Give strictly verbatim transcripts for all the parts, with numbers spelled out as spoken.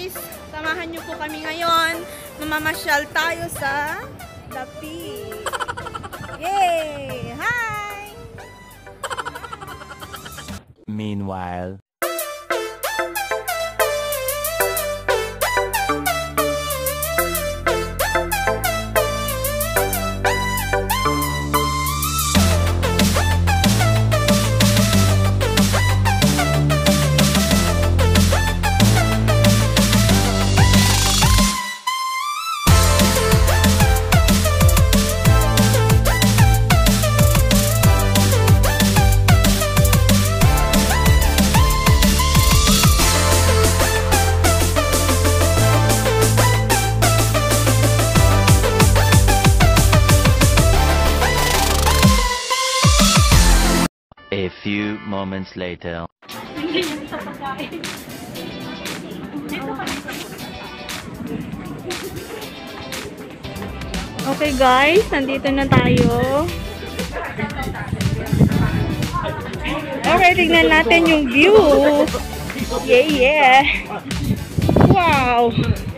guys, samahan niyo po kami ngayon. Mamamasyal tayo sa Dapi. Yay! Hi! Meanwhile. A few moments later. Okay guys, nandito na tayo. Okay, tignan natin yung view. Yeah, yeah. Wow.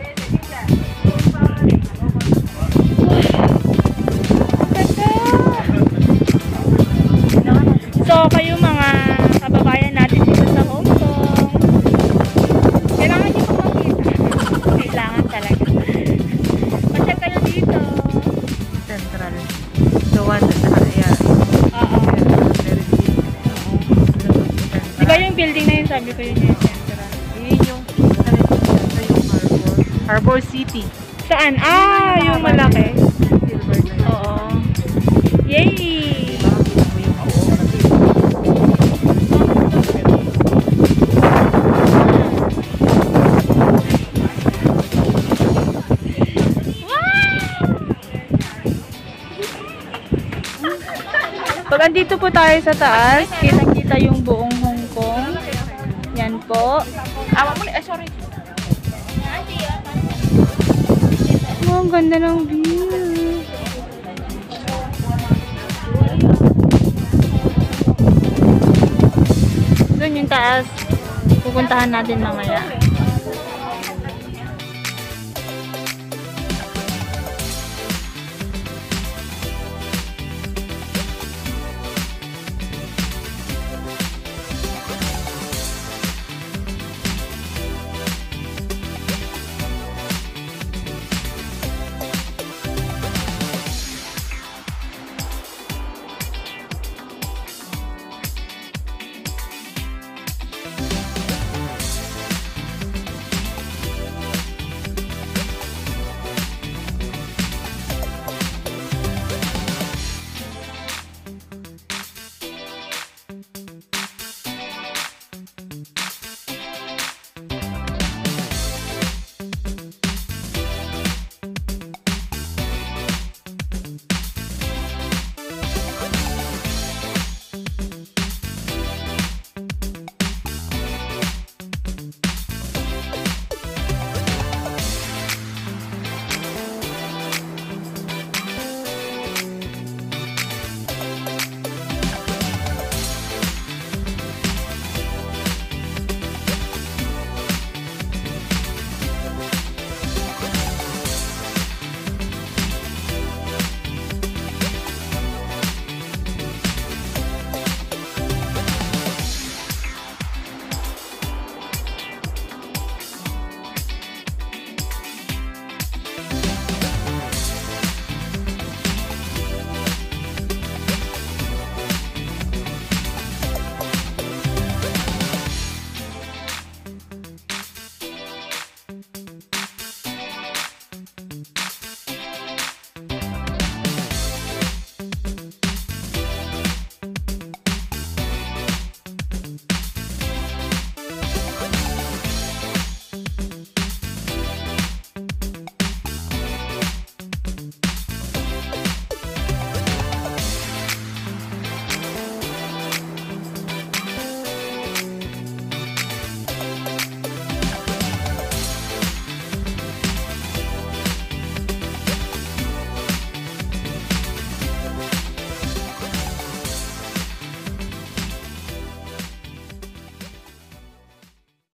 So, kayo mga kababayan natin dito sa Hong Kong, kailangan nyo pa makita. Kailangan talaga. Pasyal kayo dito. Central. The one that area. Oo. Di ba yung building na yun, sabi ko yun yung Central? Yun yung, ano yung Harbor. Harbor City. Saan? Ah, yung malaki. Silver na yun. Oo. Yay! Pag andito po tayo sa taas, kitang-kita yung buong Hong Kong. Yan po. Awa mo, eh, sorry. Oh, ang ganda ng view. Doon yung taas. Pupuntahan natin mamaya.